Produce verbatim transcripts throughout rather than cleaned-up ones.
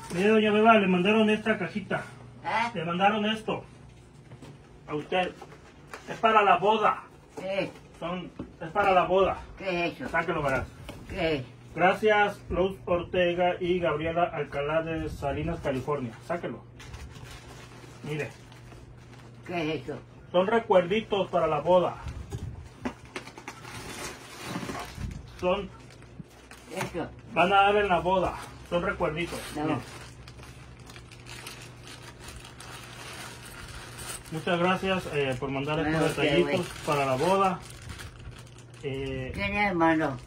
Mire, doña Beba, le mandaron esta cajita. ¿Eh? Le mandaron esto. A usted. Es para la boda. ¿Qué? Son, es para la boda. ¿Qué es eso? Sáquelo, verás. ¿Qué es? Gracias, Luz Ortega y Gabriela Alcalá de Salinas, California. Sáquelo. Mire. ¿Qué es eso? Son recuerditos para la boda. Son, Eso. van a dar en la boda. Son recuerditos. No. Mire. Muchas gracias eh, por mandar estos Bueno, qué detallitos bueno. para la boda. Eh, ¿Quién es, hermano?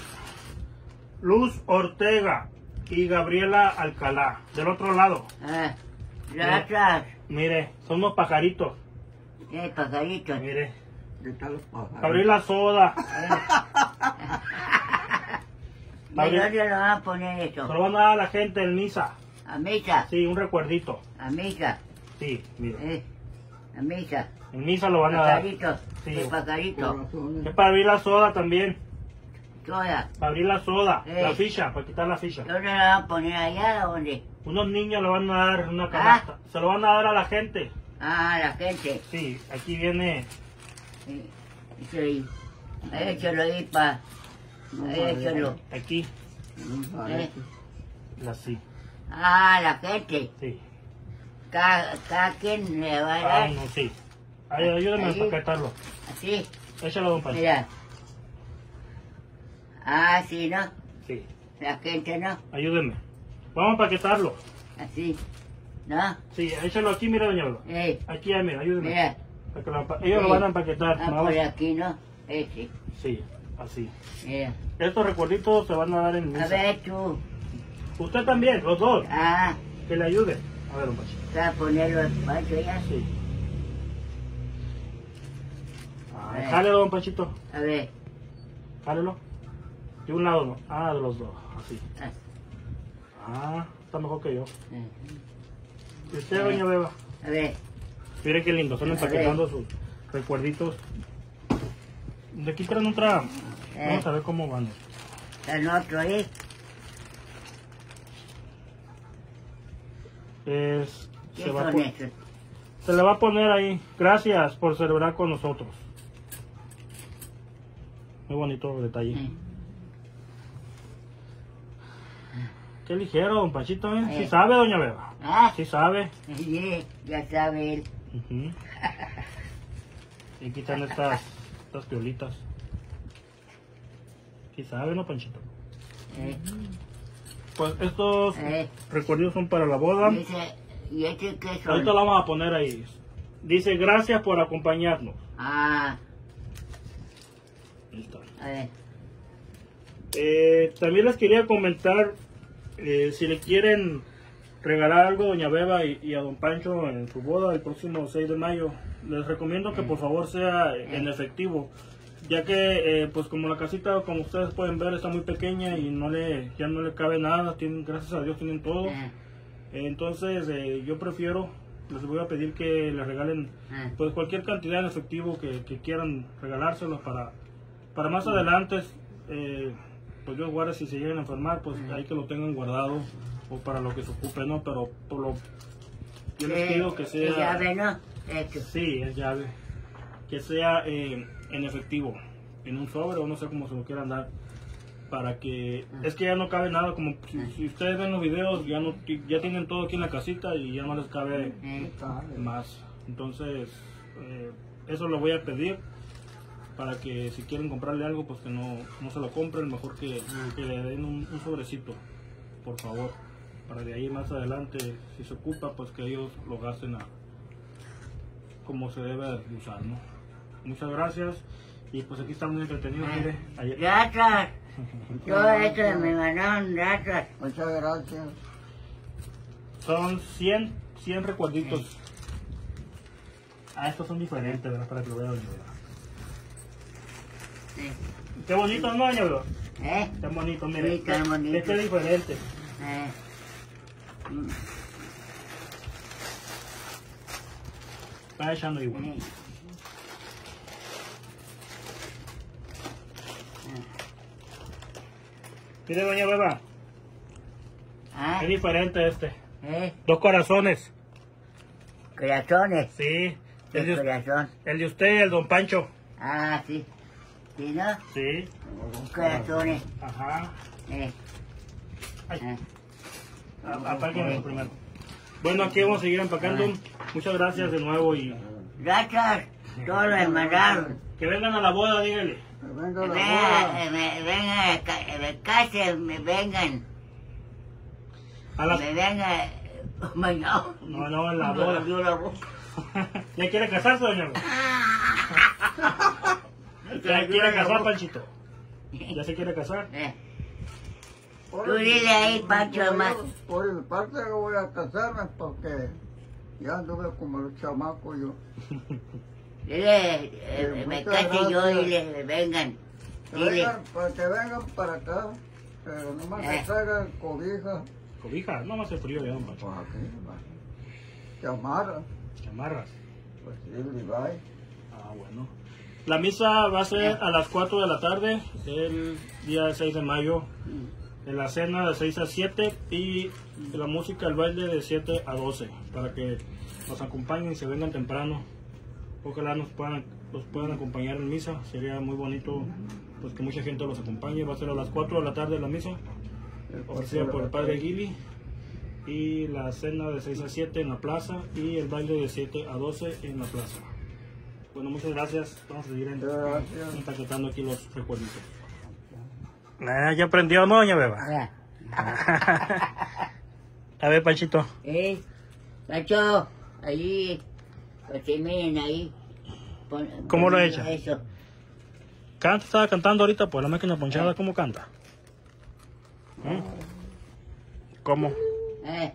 Luz Ortega y Gabriela Alcalá. Del otro lado. Ah, gracias. Mire, son unos pajaritos. ¿Qué pajarito? Mire. ¿Dónde están los pájaros? Gabriela Soda. ¿De dónde lo van a poner Se eso? lo van a dar a la gente en misa. ¿A misa? Sí, un recuerdito. ¿A misa? Sí, mire. ¿Eh? ¿A misa? En misa lo van a dar. ¿Pajarito? Sí. ¿Qué pajarito? Corazones. Es para abrir la soda también. Toda. Para abrir la soda. Eh. La ficha, para quitar la ficha. ¿Dónde la van a poner? ¿Allá o dónde? Unos niños le van a dar en una canasta. Se lo van a dar a la gente. Ah, la gente. Sí, aquí viene. Sí. Sí. Échalo ahí pa. No, Échalo. Aquí. No ¿Eh? parece. Así. Ah, la gente. Sí. Cada, cada quien le va a Ah, dar. no, sí. Ay, ayúdame a Ahí. empaquetarlo. Así. Échalo, don Pancho. Mira. Ah, sí, ¿no? Sí. La gente, ¿no? Ayúdeme. Vamos a empaquetarlo. Así. ¿No? Sí, échalo aquí, mira, doña Beba. Eh, Aquí, ah, mira, ayúdeme. mira. Para que lo empa- Ellos lo Sí. van a empaquetar. Ah, Vamos. por aquí, ¿no? Ese. Sí, así. Mira. Estos recuerditos se van a dar en A misa. ver tú. Usted también, los dos. Ah, Que le ayude. A ver, don Pancho. ¿vas a ponerlo en pancho ya? Sí. Ah, Eh. jálelo, don Panchito. A ver. Jálelo. De un lado, no. Ah, de los dos. Así. Ah, Ah, está mejor que yo. eh. ¿Y usted, doña Beba? A ver. Mire qué lindo. Están A empaquetando sus recuerditos. De aquí traen otra. Eh. Vamos a ver cómo van. El otro ahí. Es, ¿Qué se, va a son pon- esos? se le va a poner ahí. Gracias por celebrar con nosotros. Muy bonito detalle. Eh. Qué ligero, don Panchito, ¿eh? Eh. Sí sabe, doña Beba. Ah, Sí sabe. sí, ya sabe él. Ujú. Y aquí están estas, estas piolitas. Sí sabe, ¿no, Panchito? Eh. Pues estos Eh. recuerdos son para la boda. Y ese, ¿y ese qué son? Ahorita lo vamos a poner ahí. Dice, gracias por acompañarnos. Ah, Ahí está. a ver. Eh, también les quería comentar, eh, si le quieren regalar algo a doña Beba y, y a don Pancho en su boda el próximo seis de mayo, les recomiendo que por favor sea en efectivo, ya que eh, pues como la casita, como ustedes pueden ver, está muy pequeña y no le ya no le cabe nada, tienen, gracias a Dios tienen todo. Eh, Entonces eh, yo prefiero, les voy a pedir que les regalen eh. pues cualquier cantidad en efectivo que, que quieran regalárselos para, para más adelante, eh, pues Dios guarde si se llegan a enfermar, pues ahí que lo tengan guardado o para lo que se ocupe, ¿no? Pero por lo yo les Eh, pido que sea, ¿qué llave, no? Esto. sí, es llave, que sea eh, en efectivo, en un sobre o no sé cómo se lo quieran dar, para que, es que ya no cabe nada, como si, si ustedes ven los videos, ya no ya tienen todo aquí en la casita y ya no les cabe Eh, más. Entonces, eh, eso lo voy a pedir para que si quieren comprarle algo, pues que no, no se lo compren, mejor que, que le den un, un sobrecito, por favor, para de ahí más adelante, si se ocupa, pues que ellos lo gasten a, como se debe de usar, ¿no? Muchas gracias, y pues aquí está muy entretenido, mire, ayer- Gracias. Todo esto me mandaron gracias. Muchas gracias. son cien, cien recuerditos. Ah, estos son diferentes, ¿verdad? Para que lo vean. Eh, Qué bonito, ¿no, doña Beba? ¿Eh? Está bonito, mire. Sí, está bonito. Este es diferente. Eh. Mm, Está echando igual. eh. Mire, doña Beba. ¿Ah? Es diferente este. ¿Eh? Dos corazones. Corazones. Sí. ¿Qué El de, corazón? el de usted y el don Pancho. Ah, sí. ¿Sí, no? Sí. Corazones. Ajá. Eh. Ay. eh. A- Apáguenlo eso primero. Bueno, aquí vamos a seguir empacando. Muchas gracias de nuevo y Gracias. Todos los mandaron. que vengan a la boda, díganle. Que venga la Vengan, boda. eh, me- vengan, ca- me casen, me vengan. A la... Me vengan. Mañana. No, no, en la boda. abrió la boca. ¿Ya quiere casarse, doña? ¿Ya quiere casar, Panchito? ¿Ya se quiere casar? Eh. Por Tú el- dile ahí, Pancho, yo- más. Por el parte que voy a casarme porque ya anduve como los chamacos yo. Dile, eh, me muchas case yo, gracias. dile, vengan. Que Dile. vengan, para que vengan para acá, pero nomás Eh. que traigan cobija. Cobija, no va a hacer frío ya, don Pancho. Pues aquí, va. Chamarra, Chamarras. pues sí, Levi. Ah, bueno. La misa va a ser a las cuatro de la tarde, el día seis de mayo. En la cena de seis a siete y la música, el baile de siete a doce. Para que nos acompañen y se vengan temprano. Ojalá nos puedan, los puedan acompañar en misa. Sería muy bonito pues que mucha gente los acompañe. Va a ser a las cuatro de la tarde la misa, ofrecida por el padre Gili. Y la cena de seis a siete en la plaza y el baile de siete a doce en la plaza. Bueno, muchas gracias. Vamos a seguir en- Gracias. empaquetando aquí los recuerditos. Ah, ya aprendió, ¿no, doña Beba? Ah. A ver, Panchito. Eh, Pancho, allí, pues que miren ahí. Pon- ¿Cómo lo poniendo echa? Eso. Canta, estaba cantando ahorita por la máquina ponchada. ¿Cómo canta? ¿Mm? ¿Cómo? Eh,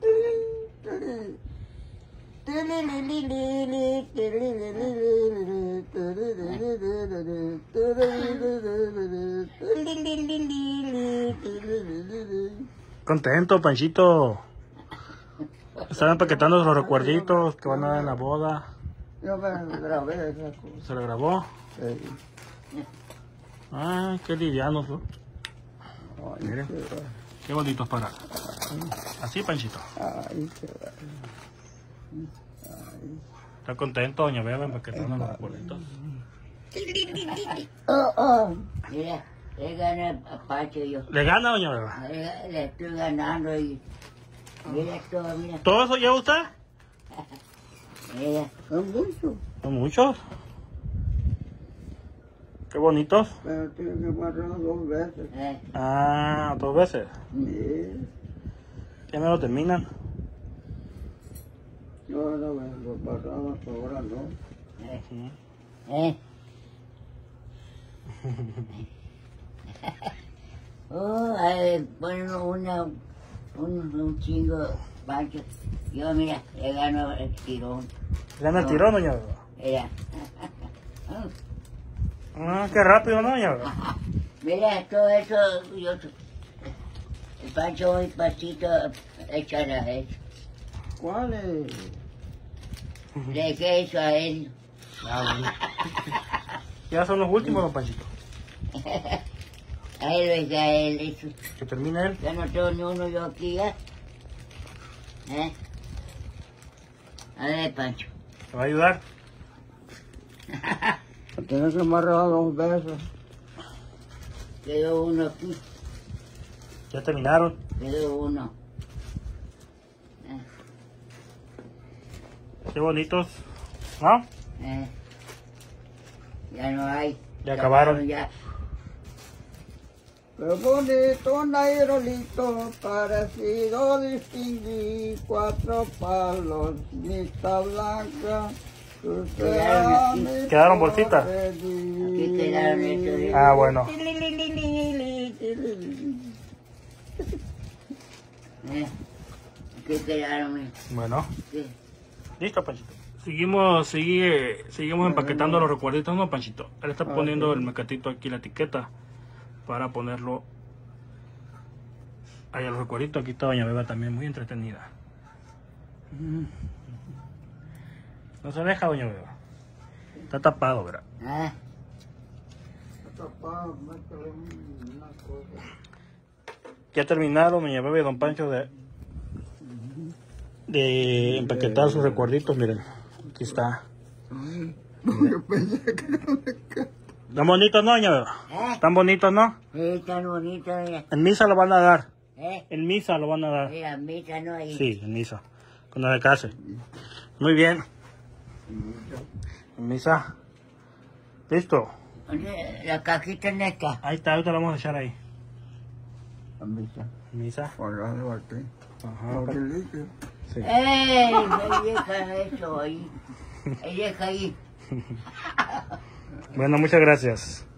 Contento, Panchito. Están empaquetando los recuerditos que van a dar en la boda. Yo me grabé esa cosa. ¿Se lo grabó? Sí. Ah, qué livianos, ¿no? Ay, Miren. qué va. Qué bonitos para. Así, Panchito. Ay, qué va. Está contento, doña Beba, empaquetando los recuerditos. Oh, oh. mira, le gané a Pancho yo. ¿Le gana, doña Beba? Le, le estoy ganando y. Mira todo, mira. ¿Todo eso lleva usted? Mira. Son muchos, Son muchos. Qué bonitos. pero tiene que amarrar dos veces. Eh, Ah, dos veces. Sí. Ya me lo terminan. No, no, los pasados ahora no. eh, eh. Oh, ahí ponen una, un, un chingo, Pancho. Yo, mira, le gano el tirón. ¿Gana el tirón, doña Beba? Mira. Ah, qué rápido, ¿no, doña Beba? Mira, todo eso, yo, el Pancho muy pasito echa la él. ¿Cuál es? Le dejé eso a él. Ah, bueno. Ya son los últimos, don Panchito. A él lo dejé a él, eso. Que termine él. Ya no tengo ni uno yo aquí, ¿ya? ¿Eh? A ver, Pancho. ¿Me va a ayudar? Tienes que amarrar dos veces. Quedó uno aquí, Ya terminaron. quedó uno. Eh, Qué bonitos. ¿No? eh. Ya no hay. Ya acabaron. Ya. Qué bonito nairolito, parecido distinguí cuatro palos, mitad blanca. Quedaron aquí. ¿Quedaron bolsitas? Aquí quedaron estos. Ah, bueno. Eh, aquí quedaron, mira. Bueno. Sí. Listo, Panchito. Seguimos, sigue, seguimos empaquetando los recuerditos, ¿no, Panchito? Él está Ah, poniendo sí. el mecatito aquí, la etiqueta, para ponerlo ahí a los recuerditos. Aquí está doña Beba también, muy entretenida. No se deja, doña Beba. Está tapado, ¿verdad? Ah, Papá, métele una cosa. Ya terminaron, doña Bebe y don Pancho, de, de empaquetar sus recuerditos. Miren, aquí está. Yo pensé que no me quedaba. ¿Tan bonitos, no, doña Bebe? ¿Eh? ¿Tan bonitos, no? Sí, tan bonito, mira. En misa lo van a dar. ¿Eh? En misa lo van a dar. Mira, misa no hay. Sí, en misa. Cuando se case. Muy bien. En misa. Listo. ¿Dónde? La cajita en esta. Ahí está, ahorita lo vamos a echar ahí. A misa. En misa. Pagando aquí. Ajá. Porque líquido. Sí. ¡Ey! Me deja eso ahí. Me deja ahí. Bueno, muchas gracias.